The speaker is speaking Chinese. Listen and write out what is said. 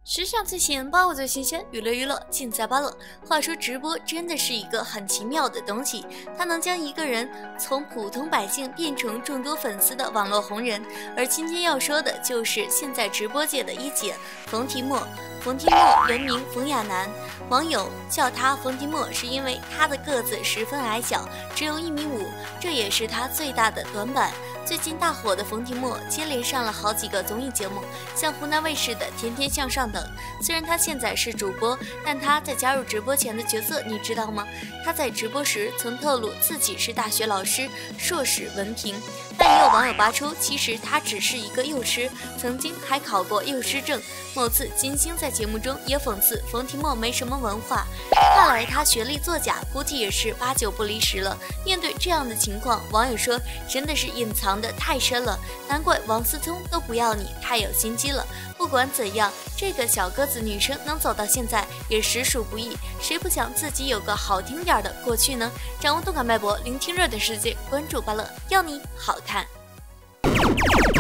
时尚最新，八卦最新鲜，娱乐尽在八乐。话说直播真的是一个很奇妙的东西，它能将一个人从普通百姓变成众多粉丝的网络红人。而今天要说的就是现在直播界的一姐冯提莫。冯提莫原名冯亚楠，网友叫她冯提莫是因为她的个子十分矮小，只有1.5米，这也是她最大的短板。最近大火的冯提莫接连上了好几个综艺节目，像湖南卫视的《天天向上》等。虽然她现在是主播，但她在加入直播前的角色你知道吗？她在直播时曾透露自己是大学老师，硕士文凭，但也有网友扒出，其实她只是一个幼师，曾经还考过幼师证。某次金星在节目中也讽刺冯提莫没什么文化，看来她学历作假，估计也是8、9不离10了。面对这样的情况，网友说真的是隐藏的太深了，难怪王思聪都不要你，太有心机了。不管怎样，这个小个子女生能走到现在也实属不易，谁不想自己有个好听点的过去呢？掌握动感脉搏，聆听热点世界，关注芭乐，要你好看。